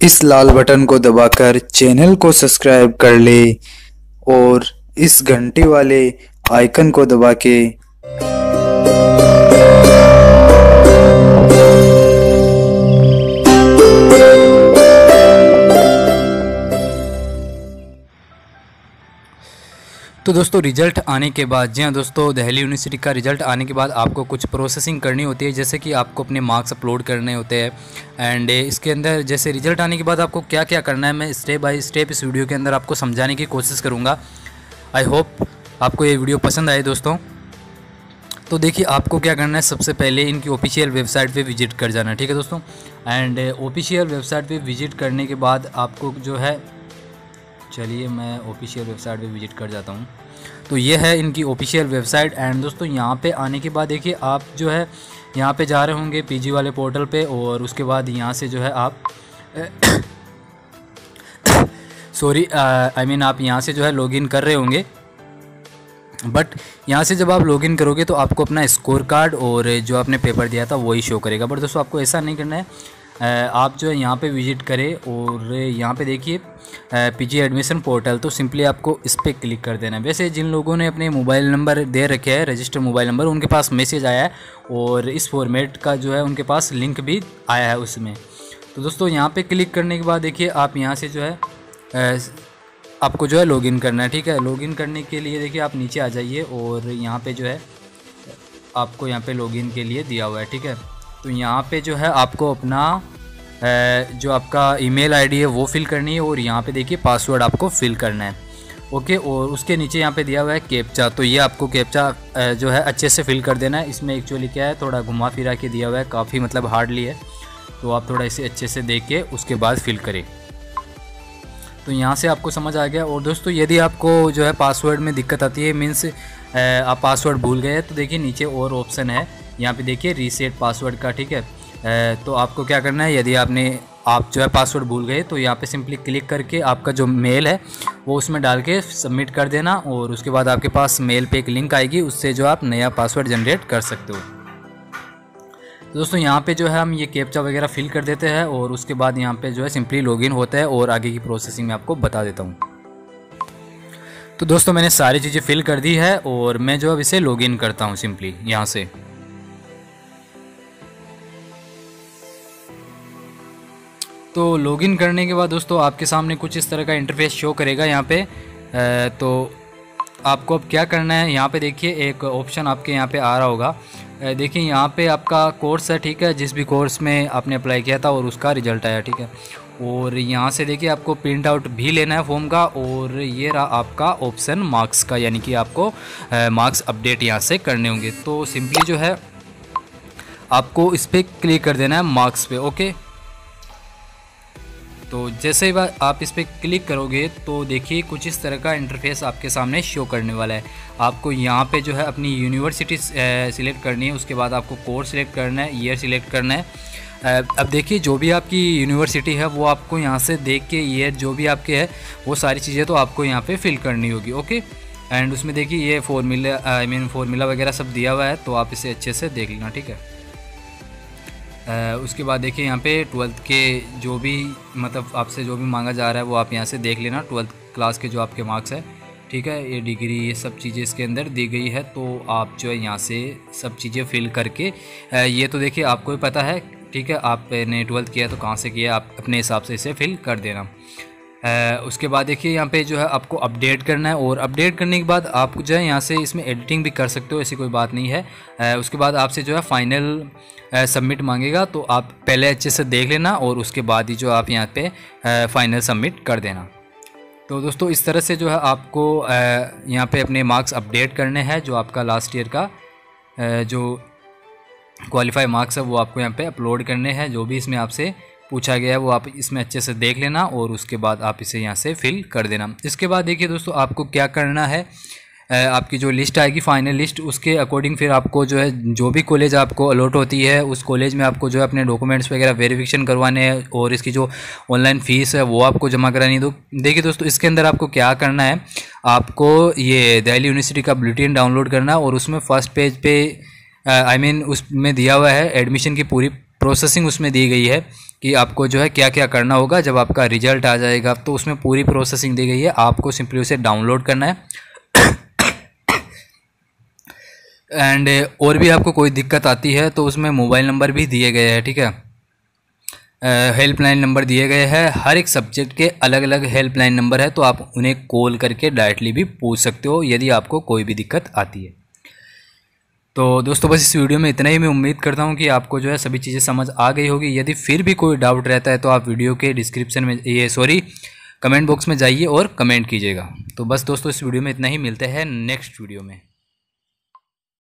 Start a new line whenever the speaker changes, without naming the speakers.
इस लाल बटन को दबाकर चैनल को सब्सक्राइब कर ले और इस घंटी वाले आइकन को दबा के तो दोस्तों रिज़ल्ट आने के बाद, जी हाँ दोस्तों, दिल्ली यूनिवर्सिटी का रिज़ल्ट आने के बाद आपको कुछ प्रोसेसिंग करनी होती है, जैसे कि आपको अपने मार्क्स अपलोड करने होते हैं। एंड इसके अंदर जैसे रिज़ल्ट आने के बाद आपको क्या क्या करना है, मैं स्टेप बाय स्टेप इस वीडियो के अंदर आपको समझाने की कोशिश करूँगा। आई होप आपको ये वीडियो पसंद आए दोस्तों। तो देखिए, आपको क्या करना है, सबसे पहले इनकी ऑफिशियल वेबसाइट पे विजिट कर जाना है, ठीक है दोस्तों। एंड ऑफिशियल वेबसाइट पे विजिट करने के बाद आपको जो है, चलिए मैं ऑफिशियल वेबसाइट पे विजिट कर जाता हूँ। तो ये है इनकी ऑफिशियल वेबसाइट। एंड दोस्तों यहाँ पे आने के बाद देखिए, आप जो है यहाँ पे जा रहे होंगे पीजी वाले पोर्टल पे, और उसके बाद यहाँ से जो है आप सॉरी आई मीन आप यहाँ से जो है लॉगिन कर रहे होंगे। बट यहाँ से जब आप लॉगिन करोगे तो आपको अपना स्कोर कार्ड और जो आपने पेपर दिया था वही शो करेगा। बट दोस्तों आपको ऐसा नहीं करना है, आप जो है यहाँ पे विजिट करें और यहाँ पे देखिए पीजी एडमिशन पोर्टल, तो सिंपली आपको इस पर क्लिक कर देना है। वैसे जिन लोगों ने अपने मोबाइल नंबर दे रखे हैं, रजिस्टर मोबाइल नंबर, उनके पास मैसेज आया है और इस फॉर्मेट का जो है उनके पास लिंक भी आया है उसमें। तो दोस्तों यहाँ पे क्लिक करने के बाद देखिए, आप यहाँ से जो है आपको जो है लॉगिन करना है, ठीक है। लॉगिन करने के लिए देखिए आप नीचे आ जाइए और यहाँ पे जो है आपको यहाँ पे लॉगिन के लिए दिया हुआ है, ठीक है। तो यहाँ पे जो है आपको अपना जो आपका ईमेल आईडी है वो फिल करनी है और यहाँ पे देखिए पासवर्ड आपको फिल करना है, ओके। और उसके नीचे यहाँ पे दिया हुआ है कैप्चा, तो ये आपको कैप्चा जो है अच्छे से फिल कर देना है। इसमें एक्चुअली क्या है, थोड़ा घुमा फिरा के दिया हुआ है, काफ़ी मतलब हार्डली है, तो आप थोड़ा इसे अच्छे से देख के उसके बाद फिल करें। तो यहाँ से आपको समझ आ गया। और दोस्तों यदि आपको जो है पासवर्ड में दिक्कत आती है, मीन्स आप पासवर्ड भूल गए, तो देखिए नीचे और ऑप्शन है, यहाँ पे देखिए रीसेट पासवर्ड का, ठीक है। तो आपको क्या करना है, यदि आप जो है पासवर्ड भूल गए तो यहाँ पे सिंपली क्लिक करके आपका जो मेल है वो उसमें डाल के सबमिट कर देना, और उसके बाद आपके पास मेल पे एक लिंक आएगी, उससे जो आप नया पासवर्ड जनरेट कर सकते हो। तो दोस्तों यहाँ पे जो है हम ये कैप्चा वगैरह फिल कर देते हैं और उसके बाद यहाँ पे जो है सिंपली लॉगिन होता है और आगे की प्रोसेसिंग में आपको बता देता हूँ। तो दोस्तों मैंने सारी चीज़ें फिल कर दी है और मैं जो अब इसे लॉगिन करता हूँ सिंपली यहाँ से। तो लॉगिन करने के बाद दोस्तों आपके सामने कुछ इस तरह का इंटरफेस शो करेगा यहाँ पे। तो आपको अब क्या करना है, यहाँ पे देखिए एक ऑप्शन आपके यहाँ पे आ रहा होगा, देखिए यहाँ पे आपका कोर्स है, ठीक है, जिस भी कोर्स में आपने अप्लाई किया था और उसका रिजल्ट आया, ठीक है। और यहाँ से देखिए आपको प्रिंट आउट भी लेना है फॉर्म का, और ये रहा आपका ऑप्शन मार्क्स का, यानी कि आपको मार्क्स अपडेट यहाँ से करने होंगे। तो सिंपली जो है आपको इस पर क्लिक कर देना है मार्क्स पे, ओके। तो जैसे ही आप इस पर क्लिक करोगे तो देखिए कुछ इस तरह का इंटरफेस आपके सामने शो करने वाला है। आपको यहाँ पे जो है अपनी यूनिवर्सिटी सिलेक्ट करनी है, उसके बाद आपको कोर्स सिलेक्ट करना है, ईयर सिलेक्ट करना है। अब देखिए जो भी आपकी यूनिवर्सिटी है वो आपको यहाँ से देख के, ईयर जो भी आपके है वो सारी चीज़ें तो आपको यहाँ पे फिल करनी होगी, ओके। एंड उसमें देखिए ये फार्मूला वगैरह सब दिया हुआ है, तो आप इसे अच्छे से देख लेना, ठीक है। उसके बाद देखिए यहाँ पे 12th के जो भी मतलब आपसे जो भी मांगा जा रहा है वो आप यहाँ से देख लेना, 12th क्लास के जो आपके मार्क्स है, ठीक है, ये डिग्री, ये सब चीज़ें इसके अंदर दी गई है। तो आप जो है यहाँ से सब चीज़ें फिल करके, ये तो देखिए आपको ही पता है, ठीक है, आपने 12th किया तो कहाँ से किया, आप अपने हिसाब से इसे फिल कर देना। उसके बाद देखिए यहाँ पे जो है आपको अपडेट करना है, और अपडेट करने के बाद आप जो है यहाँ से इसमें एडिटिंग भी कर सकते हो, ऐसी कोई बात नहीं है। उसके बाद आपसे जो है फाइनल सबमिट मांगेगा, तो आप पहले अच्छे से देख लेना और उसके बाद ही जो आप यहाँ पे फाइनल सबमिट कर देना। तो दोस्तों इस तरह से जो है आपको यहाँ पे अपने मार्क्स अपडेट करने हैं, जो आपका लास्ट ईयर का जो क्वालिफाई मार्क्स है वो आपको यहाँ पे अपलोड करने हैं। जो भी इसमें आपसे पूछा गया है वो आप इसमें अच्छे से देख लेना और उसके बाद आप इसे यहाँ से फिल कर देना। इसके बाद देखिए दोस्तों आपको क्या करना है, आपकी जो लिस्ट आएगी फाइनल लिस्ट, उसके अकॉर्डिंग फिर आपको जो है जो भी कॉलेज आपको अलॉट होती है उस कॉलेज में आपको जो है अपने डॉक्यूमेंट्स वगैरह वेरिफिकेशन करवाने हैं, और इसकी जो ऑनलाइन फ़ीस है वो आपको जमा करानी है। तो देखिए दोस्तों इसके अंदर आपको क्या करना है, आपको ये दिल्ली यूनिवर्सिटी का बुलेटिन डाउनलोड करना है और उसमें फर्स्ट पेज पे उसमें दिया हुआ है एडमिशन की पूरी प्रोसेसिंग उसमें दी गई है कि आपको जो है क्या क्या करना होगा जब आपका रिजल्ट आ जाएगा। तो उसमें पूरी प्रोसेसिंग दी गई है, आपको सिंपली उसे डाउनलोड करना है। एंड और भी आपको कोई दिक्कत आती है तो उसमें मोबाइल नंबर भी दिए गए हैं, ठीक है, हेल्पलाइन नंबर दिए गए हैं। हर एक सब्जेक्ट के अलग अलग हेल्पलाइन नंबर है, तो आप उन्हें कॉल करके डायरेक्टली भी पूछ सकते हो यदि आपको कोई भी दिक्कत आती है। तो दोस्तों बस इस वीडियो में इतना ही। मैं उम्मीद करता हूँ कि आपको जो है सभी चीज़ें समझ आ गई होगी। यदि फिर भी कोई डाउट रहता है तो आप वीडियो के डिस्क्रिप्शन में कमेंट बॉक्स में जाइए और कमेंट कीजिएगा। तो बस दोस्तों इस वीडियो में इतना ही, मिलते हैं नेक्स्ट वीडियो में।